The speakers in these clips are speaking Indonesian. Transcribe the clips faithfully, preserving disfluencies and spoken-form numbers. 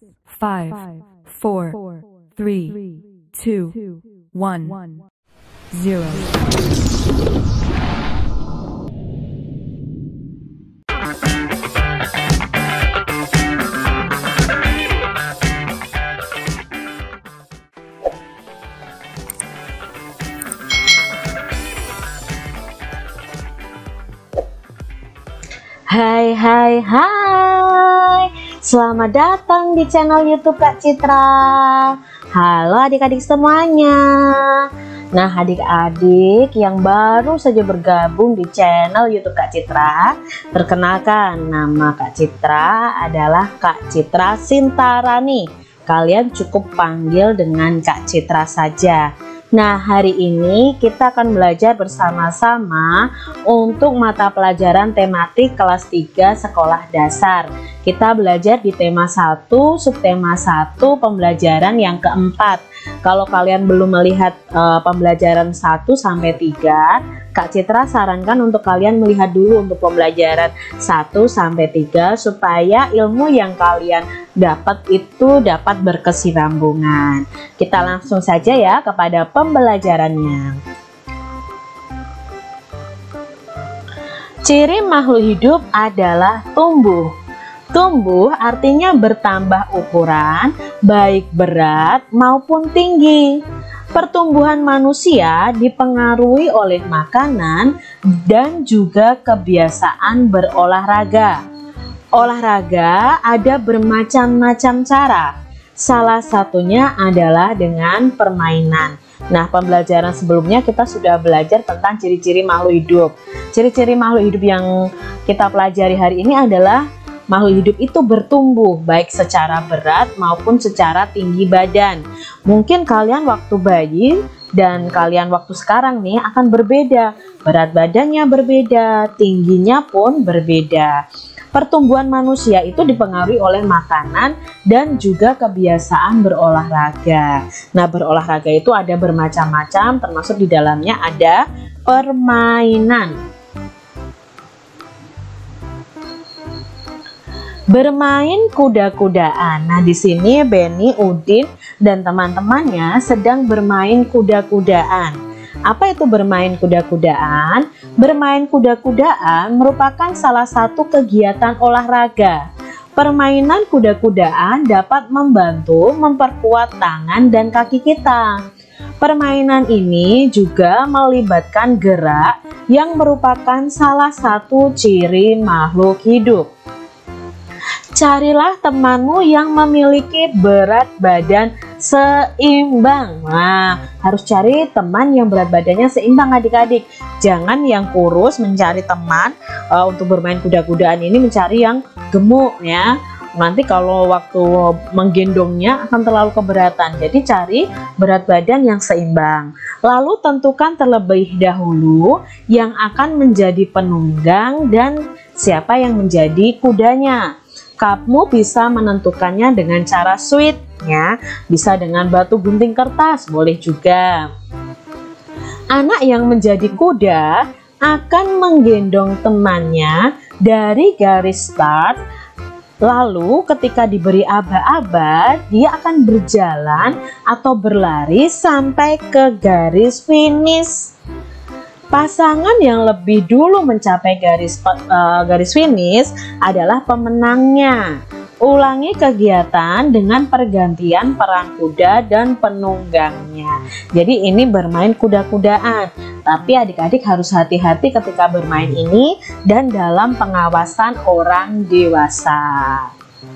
five, four, three, two, one, zero. Hai hai hai, selamat datang di channel YouTube Kak Citra. Halo adik-adik semuanya. Nah, adik-adik yang baru saja bergabung di channel YouTube Kak Citra, perkenalkan, nama Kak Citra adalah Kak Citra Sintarani. Kalian cukup panggil dengan Kak Citra saja. Nah, hari ini kita akan belajar bersama-sama untuk mata pelajaran tematik kelas tiga sekolah dasar. Kita belajar di tema satu, subtema satu, pembelajaran yang keempat. Kalau kalian belum melihat uh, pembelajaran satu sampai tiga, Kak Citra sarankan untuk kalian melihat dulu untuk pembelajaran satu sampai tiga supaya ilmu yang kalian dapat itu dapat berkesinambungan. Kita langsung saja ya kepada pembelajarannya. Ciri makhluk hidup adalah tumbuh. Tumbuh artinya bertambah ukuran, baik berat maupun tinggi. Pertumbuhan manusia dipengaruhi oleh makanan dan juga kebiasaan berolahraga. Olahraga ada bermacam-macam cara. Salah satunya adalah dengan permainan. Nah, pembelajaran sebelumnya kita sudah belajar tentang ciri-ciri makhluk hidup. Ciri-ciri makhluk hidup yang kita pelajari hari ini adalah makhluk hidup itu bertumbuh baik secara berat maupun secara tinggi badan. Mungkin kalian waktu bayi dan kalian waktu sekarang nih akan berbeda. Berat badannya berbeda, tingginya pun berbeda. Pertumbuhan manusia itu dipengaruhi oleh makanan dan juga kebiasaan berolahraga. Nah, berolahraga itu ada bermacam-macam, termasuk di dalamnya ada permainan. Bermain kuda-kudaan. Nah, di sini Beni, Udin, dan teman-temannya sedang bermain kuda-kudaan. Apa itu bermain kuda-kudaan? Bermain kuda-kudaan merupakan salah satu kegiatan olahraga. Permainan kuda-kudaan dapat membantu memperkuat tangan dan kaki kita. Permainan ini juga melibatkan gerak yang merupakan salah satu ciri makhluk hidup. Carilah temanmu yang memiliki berat badan seimbang. Nah, harus cari teman yang berat badannya seimbang adik-adik. Jangan yang kurus mencari teman uh, untuk bermain kuda-kudaan ini mencari yang gemuk ya. Nanti kalau waktu menggendongnya akan terlalu keberatan. Jadi cari berat badan yang seimbang. Lalu tentukan terlebih dahulu yang akan menjadi penunggang dan siapa yang menjadi kudanya. Kamu bisa menentukannya dengan cara sweet ya, bisa dengan batu gunting kertas, boleh juga. Anak yang menjadi kuda akan menggendong temannya dari garis start, lalu ketika diberi aba-aba, dia akan berjalan atau berlari sampai ke garis finish. Pasangan yang lebih dulu mencapai garis uh, garis finish adalah pemenangnya. Ulangi kegiatan dengan pergantian peran kuda dan penunggangnya. Jadi ini bermain kuda-kudaan. Tapi adik-adik harus hati-hati ketika bermain ini dan dalam pengawasan orang dewasa.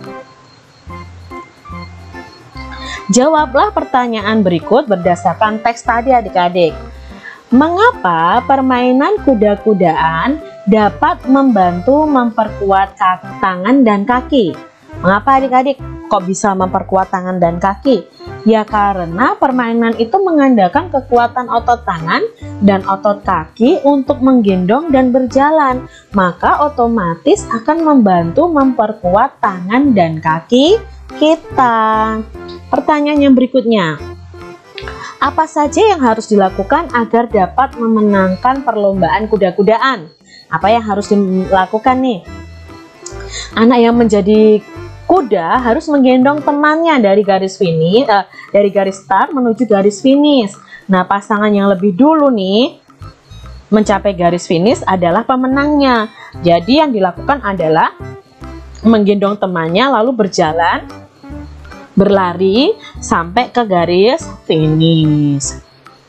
Jawablah pertanyaan berikut berdasarkan teks tadi adik-adik. Mengapa permainan kuda-kudaan dapat membantu memperkuat tangan dan kaki? Mengapa adik-adik kok bisa memperkuat tangan dan kaki? Ya karena permainan itu mengandalkan kekuatan otot tangan dan otot kaki untuk menggendong dan berjalan. Maka otomatis akan membantu memperkuat tangan dan kaki kita. Pertanyaan yang berikutnya. Apa saja yang harus dilakukan agar dapat memenangkan perlombaan kuda-kudaan? Apa yang harus dilakukan nih? Anak yang menjadi Kuda harus menggendong temannya dari garis finish, uh, dari garis start menuju garis finish. Nah, pasangan yang lebih dulu nih mencapai garis finish adalah pemenangnya. Jadi yang dilakukan adalah menggendong temannya lalu berjalan, berlari sampai ke garis finish.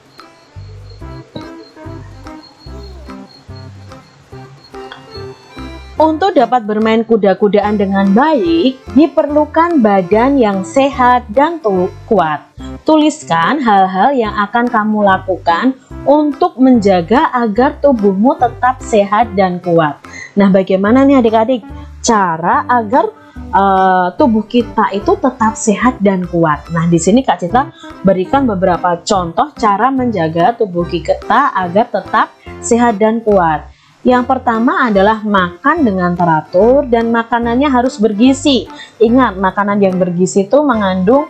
Untuk dapat bermain kuda-kudaan dengan baik, diperlukan badan yang sehat dan kuat. Tuliskan hal-hal yang akan kamu lakukan untuk menjaga agar tubuhmu tetap sehat dan kuat. Nah, bagaimana nih adik-adik cara agar uh, tubuh kita itu tetap sehat dan kuat? Nah, di sini Kak Citra berikan beberapa contoh cara menjaga tubuh kita agar tetap sehat dan kuat. Yang pertama adalah makan dengan teratur dan makanannya harus bergizi. Ingat, makanan yang bergizi itu mengandung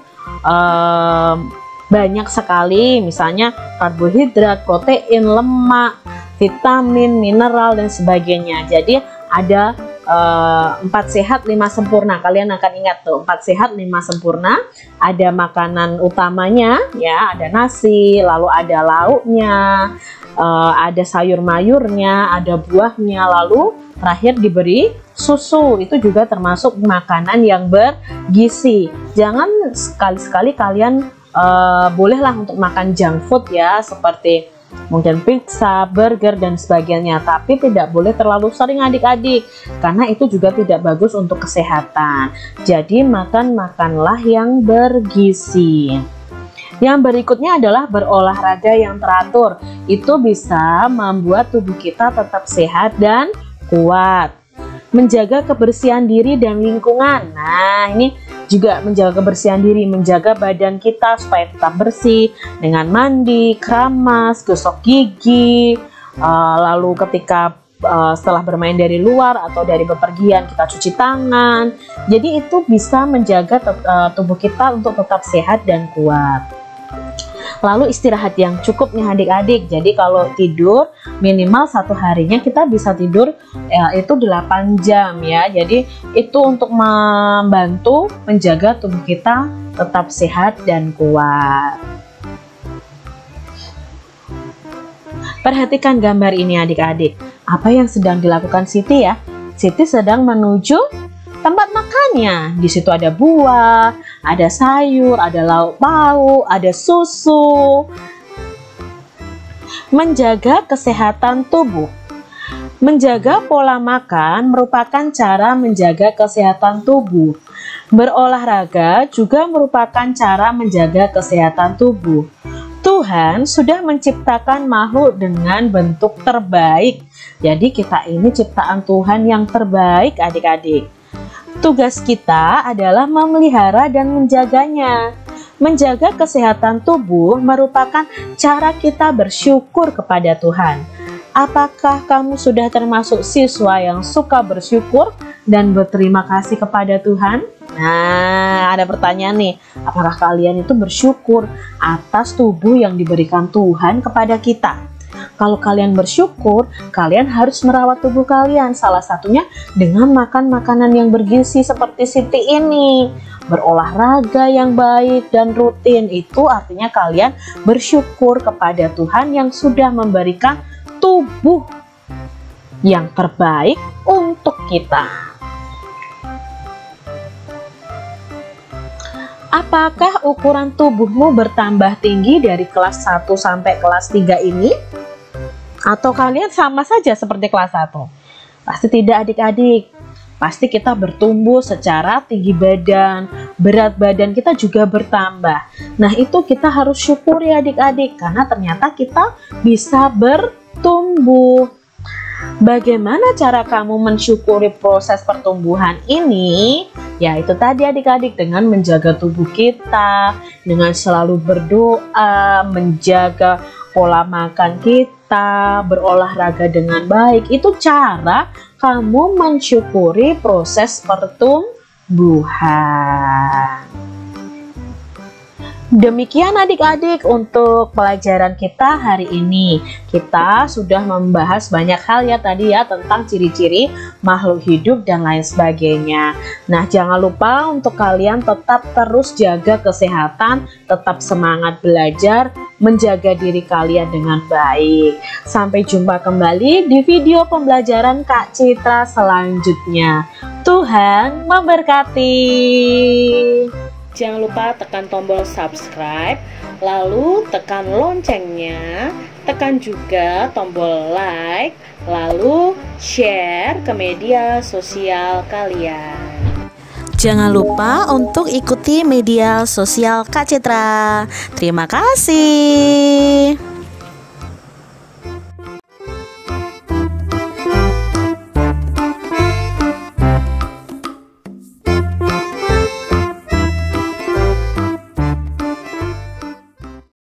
uh, banyak sekali, misalnya karbohidrat, protein, lemak, vitamin, mineral, dan sebagainya. Jadi ada uh, empat sehat lima sempurna. Kalian akan ingat tuh, empat sehat lima sempurna. Ada makanan utamanya, ya, ada nasi, lalu ada lauknya, uh, ada sayur mayurnya, ada buahnya, lalu terakhir diberi susu. Itu juga termasuk makanan yang bergizi. Jangan sekali-sekali kalian uh, bolehlah untuk makan junk food ya, seperti mungkin pizza, burger, dan sebagainya, tapi tidak boleh terlalu sering adik-adik, karena itu juga tidak bagus untuk kesehatan. Jadi makan-makanlah yang bergizi. Yang berikutnya adalah berolahraga yang teratur. Itu bisa membuat tubuh kita tetap sehat dan kuat. Menjaga kebersihan diri dan lingkungan. Nah, ini juga menjaga kebersihan diri, menjaga badan kita supaya tetap bersih dengan mandi, keramas, gosok gigi, uh, lalu ketika uh, setelah bermain dari luar atau dari bepergian kita cuci tangan. Jadi itu bisa menjaga uh, tubuh kita untuk tetap sehat dan kuat. Lalu istirahat yang cukup nih adik-adik. Jadi kalau tidur minimal satu harinya kita bisa tidur ya, itu delapan jam ya. Jadi itu untuk membantu menjaga tubuh kita tetap sehat dan kuat. Perhatikan gambar ini adik-adik. Apa yang sedang dilakukan Siti ya? Siti sedang menuju tempat makannya. Di situ ada buah, ada sayur, ada lauk pauk, ada susu. Menjaga kesehatan tubuh. Menjaga pola makan merupakan cara menjaga kesehatan tubuh. Berolahraga juga merupakan cara menjaga kesehatan tubuh. Tuhan sudah menciptakan makhluk dengan bentuk terbaik. Jadi kita ini ciptaan Tuhan yang terbaik adik-adik. Tugas kita adalah memelihara dan menjaganya. Menjaga kesehatan tubuh merupakan cara kita bersyukur kepada Tuhan. Apakah kamu sudah termasuk siswa yang suka bersyukur dan berterima kasih kepada Tuhan? Nah, ada pertanyaan nih. Apakah kalian itu bersyukur atas tubuh yang diberikan Tuhan kepada kita? Kalau kalian bersyukur, kalian harus merawat tubuh kalian. Salah satunya dengan makan makanan yang bergizi seperti Siti ini. Berolahraga yang baik dan rutin. Itu artinya kalian bersyukur kepada Tuhan yang sudah memberikan tubuh yang terbaik untuk kita. Apakah ukuran tubuhmu bertambah tinggi dari kelas satu sampai kelas tiga ini? Atau kalian sama saja seperti kelas satu? Pasti tidak adik-adik. Pasti kita bertumbuh secara tinggi badan, berat badan kita juga bertambah. Nah, itu kita harus syukuri adik-adik, karena ternyata kita bisa bertumbuh. Bagaimana cara kamu mensyukuri proses pertumbuhan ini? Ya, itu tadi adik-adik, dengan menjaga tubuh kita, dengan selalu berdoa, menjaga pola makan kita, berolahraga dengan baik. Itu cara kamu mensyukuri proses pertumbuhan. Demikian adik-adik untuk pelajaran kita hari ini. Kita sudah membahas banyak hal ya tadi ya tentang ciri-ciri makhluk hidup dan lain sebagainya. Nah, jangan lupa untuk kalian tetap terus jaga kesehatan, tetap semangat belajar, menjaga diri kalian dengan baik. Sampai jumpa kembali di video pembelajaran Kak Citra selanjutnya. Tuhan memberkati. Jangan lupa tekan tombol subscribe, lalu tekan loncengnya, tekan juga tombol like, lalu share ke media sosial kalian. Jangan lupa untuk ikuti media sosial Kak Citra. Terima kasih.